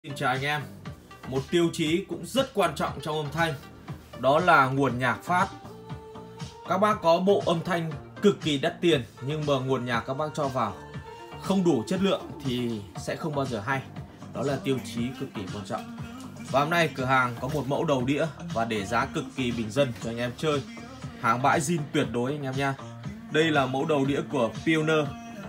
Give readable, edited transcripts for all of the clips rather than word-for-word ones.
Xin chào anh em. Một tiêu chí cũng rất quan trọng trong âm thanh, đó là nguồn nhạc phát. Các bác có bộ âm thanh cực kỳ đắt tiền nhưng mà nguồn nhạc các bác cho vào không đủ chất lượng thì sẽ không bao giờ hay. Đó là tiêu chí cực kỳ quan trọng. Và hôm nay cửa hàng có một mẫu đầu đĩa và để giá cực kỳ bình dân cho anh em chơi. Hàng bãi zin tuyệt đối anh em nha. Đây là mẫu đầu đĩa của Pioneer,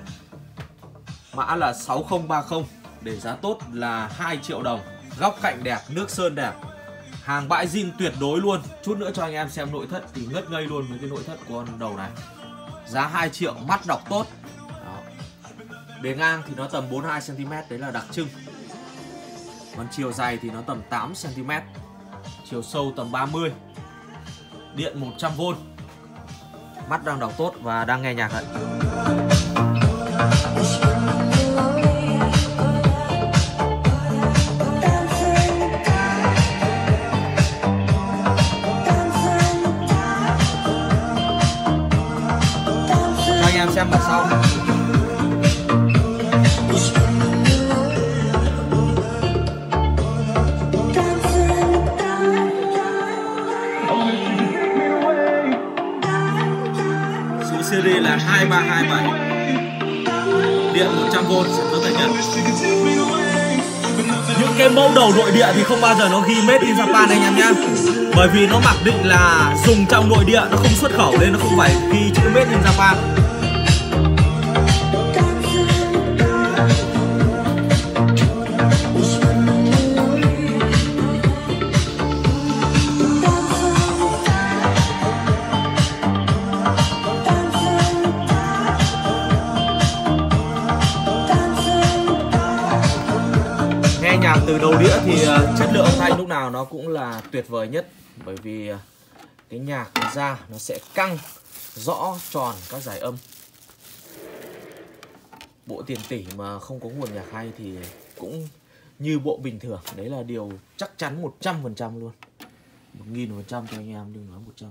mã là 6030, để giá tốt là 2 triệu đồng. Góc cạnh đẹp, nước sơn đẹp, hàng bãi zin tuyệt đối luôn. Chút nữa cho anh em xem nội thất thì ngất ngây luôn với cái nội thất của con đầu này. Giá 2 triệu, mắt đọc tốt. Đó. Bề ngang thì nó tầm 42 cm, đấy là đặc trưng. Còn chiều dày thì nó tầm 8 cm, chiều sâu tầm 30. Điện 100V. Mắt đang đọc tốt và đang nghe nhạc đấy. Cho anh em xem mặt sau. CD là 2327, điện 100V, sản xuất tại Nhật. Những cái mẫu đầu nội địa thì không bao giờ nó ghi Made in Japan anh em nhá, bởi vì nó mặc định là dùng trong nội địa, nó không xuất khẩu nên nó không phải ghi chữ Made in Japan. Nghe nhạc từ đầu đĩa thì chất lượng âm thanh lúc nào nó cũng là tuyệt vời nhất, bởi vì cái nhạc ra nó sẽ căng, rõ, tròn các giải âm. Bộ tiền tỷ mà không có nguồn nhạc hay thì cũng như bộ bình thường, đấy là điều chắc chắn 100% luôn. 1000% cho anh em, đừng nói 100%.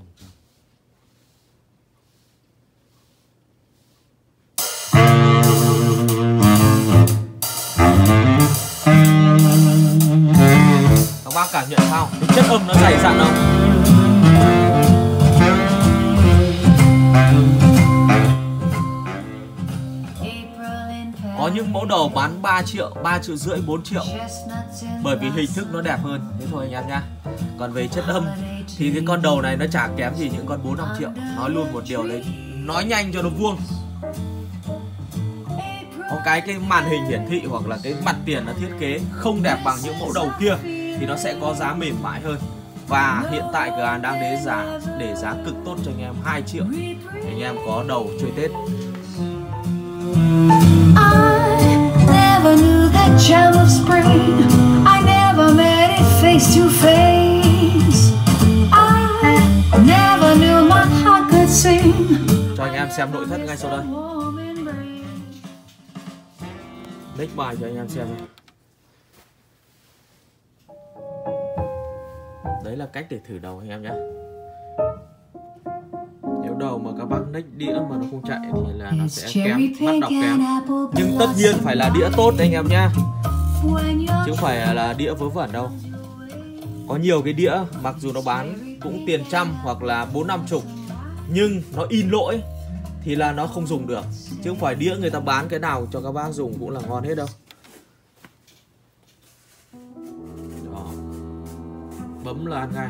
Các bác cảm nhận sao? Cái chất âm nó dày dặn không? Có những mẫu đầu bán 3 triệu, 3 triệu rưỡi, 4 triệu, bởi vì hình thức nó đẹp hơn. Thế thôi anh em nhá. Còn về chất âm thì cái con đầu này nó chả kém gì những con 4-5 triệu. Nói luôn một điều đấy, nói nhanh cho nó vuông. Có cái màn hình hiển thị hoặc là cái mặt tiền nó thiết kế không đẹp bằng những mẫu đầu kia thì nó sẽ có giá mềm mại hơn. Và hiện tại cửa hàng đang để giá cực tốt cho anh em 2 triệu để anh em có đầu chơi Tết. Cho anh em xem nội thất ngay sau đây. Next bài cho anh em xem này. Đấy là cách để thử đầu anh em nhé. Nếu đầu mà các bác next đĩa mà nó không chạy thì là nó sẽ kém, mắt đọc kém. Nhưng tất nhiên phải là đĩa tốt anh em nhá, chứ không phải là đĩa vớ vẩn đâu. Có nhiều cái đĩa mặc dù nó bán cũng tiền trăm hoặc là 4-50 nhưng nó in lỗi thì là nó không dùng được, chứ không phải đĩa người ta bán cái nào cho các bác dùng cũng là ngon hết đâu. Đó. Bấm là ăn ngay.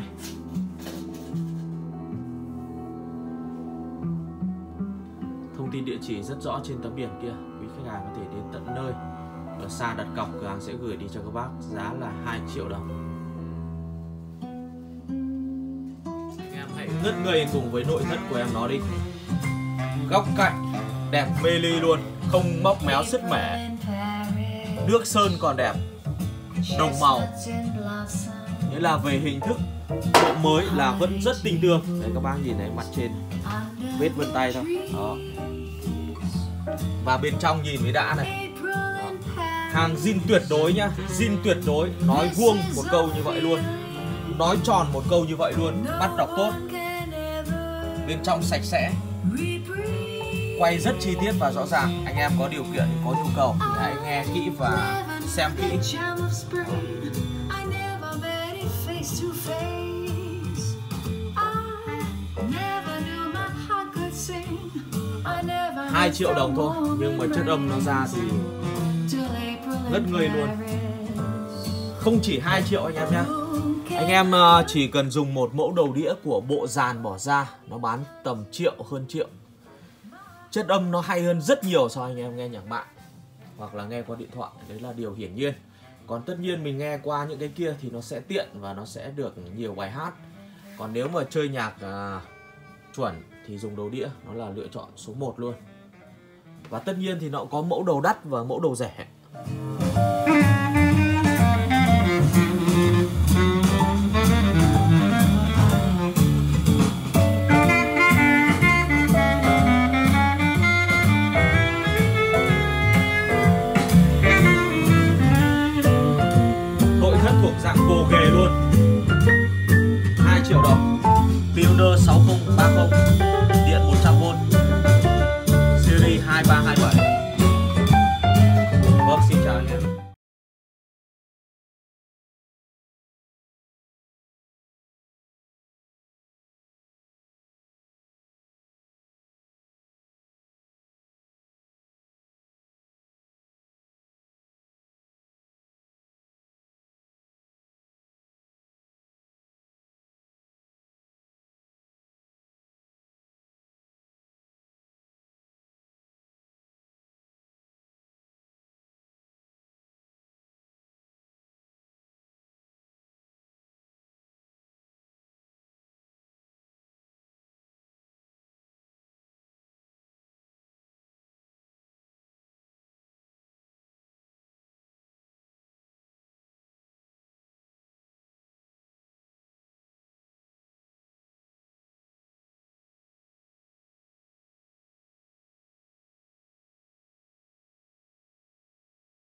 Thông tin địa chỉ rất rõ trên tấm biển kia, quý khách hàng có thể đến tận nơi. Ở xa đặt cọc cửa hàng sẽ gửi đi cho các bác, giá là 2 triệu đồng. Anh em hãy ngất ngây cùng với nội thất của em nó đi. Góc cạnh đẹp mê ly luôn, không móc méo sứt mẻ. Nước sơn còn đẹp, đồng màu. Nghĩa là về hình thức, độ mới là vẫn rất tinh tường. Đấy các bác nhìn thấy mặt trên vết vân tay thôi. Đó. Và bên trong nhìn mới đã này. Đó. Hàng zin tuyệt đối nhá, zin tuyệt đối. Nói vuông một câu như vậy luôn, nói tròn một câu như vậy luôn. Bắt đọc tốt, bên trong sạch sẽ, quay rất chi tiết và rõ ràng. Anh em có điều kiện, có nhu cầu thì hãy nghe kỹ và xem kỹ. $2 triệu thôi, nhưng mà chất âm nó ra thì ngất người luôn. Không chỉ 2 triệu anh em nhé. Anh em chỉ cần dùng một mẫu đầu đĩa của bộ dàn bỏ ra, nó bán tầm triệu, hơn triệu. Chất âm nó hay hơn rất nhiều so với anh em nghe nhạc mạng hoặc là nghe qua điện thoại, đấy là điều hiển nhiên. Còn tất nhiên mình nghe qua những cái kia thì nó sẽ tiện và nó sẽ được nhiều bài hát. Còn nếu mà chơi nhạc chuẩn thì dùng đầu đĩa nó là lựa chọn số 1 luôn. Và tất nhiên thì nó có mẫu đầu đắt và mẫu đầu rẻ. Nội thất thuộc dạng gồ ghề